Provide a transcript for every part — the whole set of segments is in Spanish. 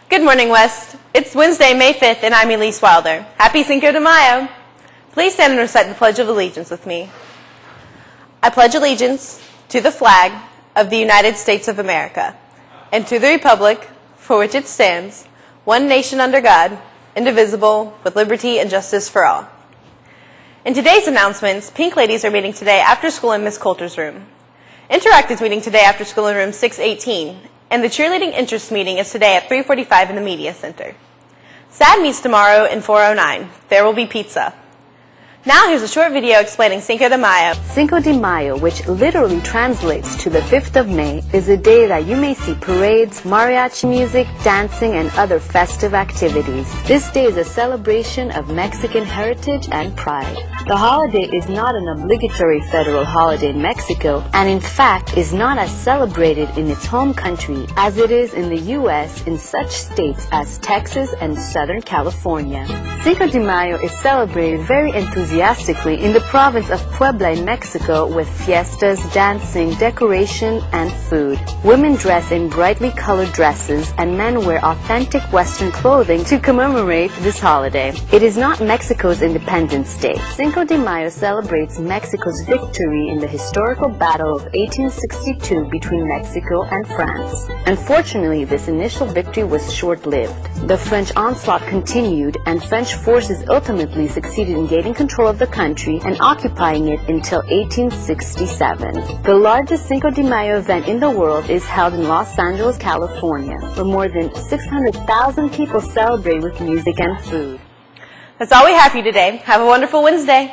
Good morning, West. It's Wednesday, May 5th, and I'm Elise Wilder. Happy Cinco de Mayo. Please stand and recite the Pledge of Allegiance with me. I pledge allegiance to the flag of the United States of America and to the republic for which it stands, one nation under God, indivisible, with liberty and justice for all. In today's announcements, Pink Ladies are meeting today after school in Miss Coulter's room. Interact is meeting today after school in room 618, and the cheerleading interest meeting is today at 3:45 in the Media Center. SAD meets tomorrow in 409. There will be pizza. Now here's a short video explaining Cinco de Mayo. Cinco de Mayo, which literally translates to the 5th of May, is a day that you may see parades, mariachi music, dancing, and other festive activities. This day is a celebration of Mexican heritage and pride. The holiday is not an obligatory federal holiday in Mexico, and in fact is not as celebrated in its home country as it is in the U.S. in such states as Texas and Southern California. Cinco de Mayo is celebrated very enthusiastically in the province of Puebla in Mexico with fiestas, dancing, decoration, and food. Women dress in brightly colored dresses and men wear authentic Western clothing to commemorate this holiday. It is not Mexico's Independence Day. Cinco de Mayo celebrates Mexico's victory in the historical Battle of 1862 between Mexico and France. Unfortunately, this initial victory was short-lived. The French onslaught continued, and French forces ultimately succeeded in gaining control of the country and occupying it until 1867. The largest Cinco de Mayo event in the world is held in Los Angeles, California, where more than 600,000 people celebrate with music and food. That's all we have for you today. Have a wonderful Wednesday.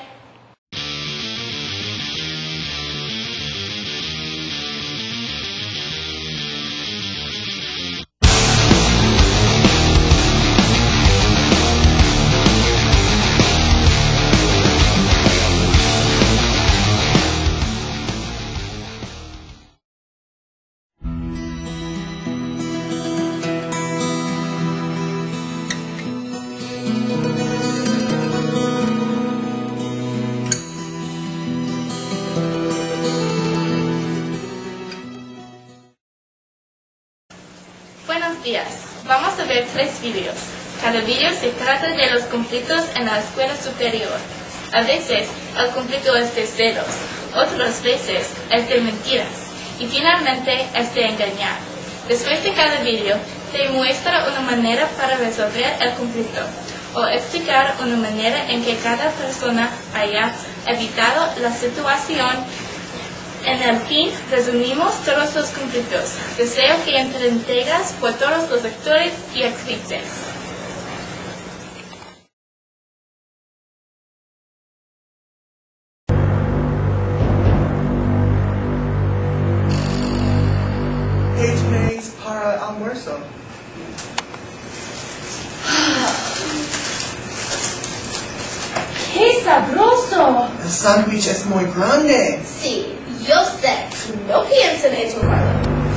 Buenos días. Vamos a ver 3 videos. Cada video se trata de los conflictos en la escuela superior. A veces el conflicto es de celos, otras veces es de mentiras y finalmente es de engañar. Después de cada video te muestra una manera para resolver el conflicto o explicar una manera en que cada persona haya evitado la situación. En el fin, resumimos todos los conflictos. Deseo que entretengas por todos los actores y actrices. ¿Qué tenéis para almuerzo? ¡Qué sabroso! El sándwich es muy grande. Sí, yo sé. No pienso en eso, Carla.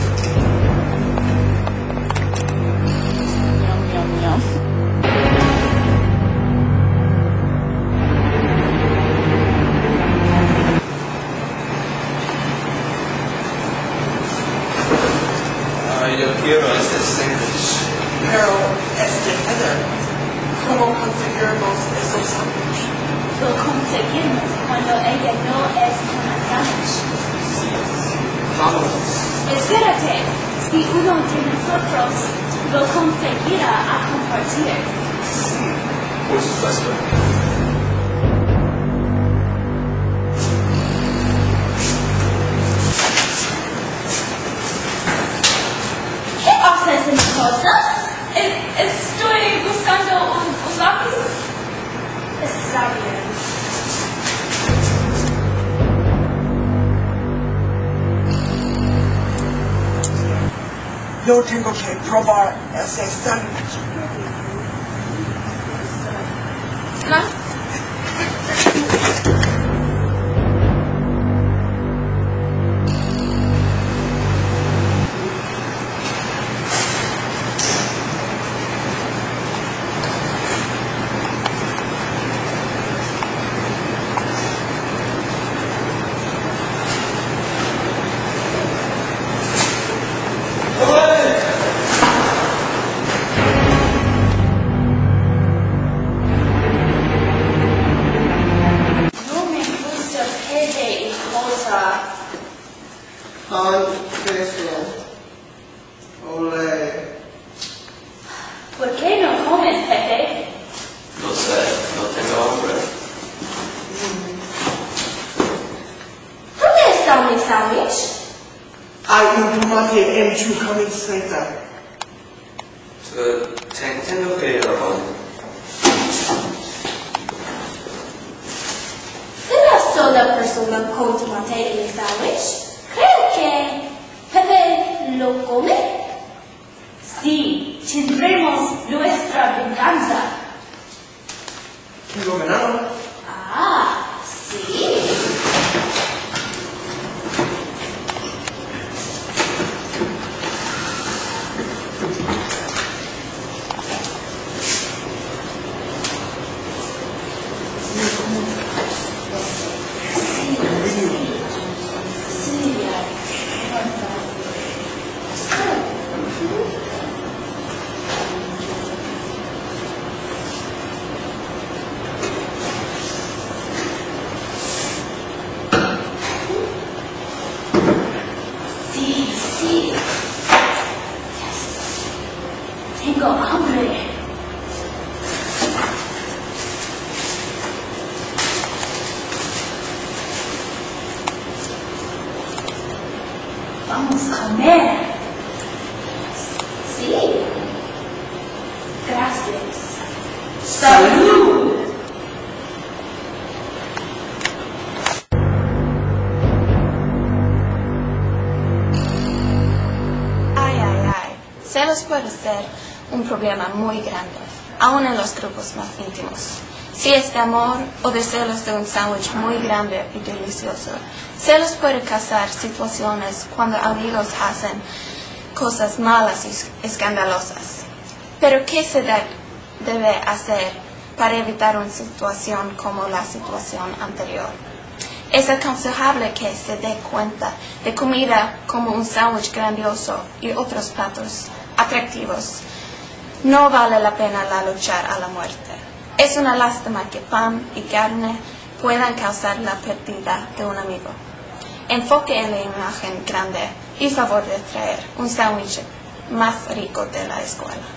Yo quiero este sándwich. Pero, Heather, ¿cómo conseguiremos esos sándwiches? Lo conseguimos cuando ella no es una sándwich. Vamos. Espérate, si uno de nosotros lo conseguirá a compartir. Sí, por supuesto. ¿Qué haces en cosas? Estoy buscando un lápiz. Está bien. Yo tengo que probar ese sándwich. ¿No? you come and say that? 생각해요. ¿Será sola persona con tomate en el sándwich? Creo que Pepe lo come. Sí, tendremos nuestra venganza. Kilo venado. Ah, sí. Sí. Tengo hambre. Vamos a comer. Sí. Gracias. Salud. Celos puede ser un problema muy grande, aún en los grupos más íntimos. Si es de amor o de celos de un sándwich muy grande y delicioso, celos puede causar situaciones cuando amigos hacen cosas malas y escandalosas. Pero ¿qué se debe hacer para evitar una situación como la situación anterior? Es aconsejable que se dé cuenta de comida como un sándwich grandioso y otros platos atractivos. No vale la pena luchar a la muerte. Es una lástima que pan y carne puedan causar la pérdida de un amigo. Enfoque en la imagen grande y favor de traer un sándwich más rico de la escuela.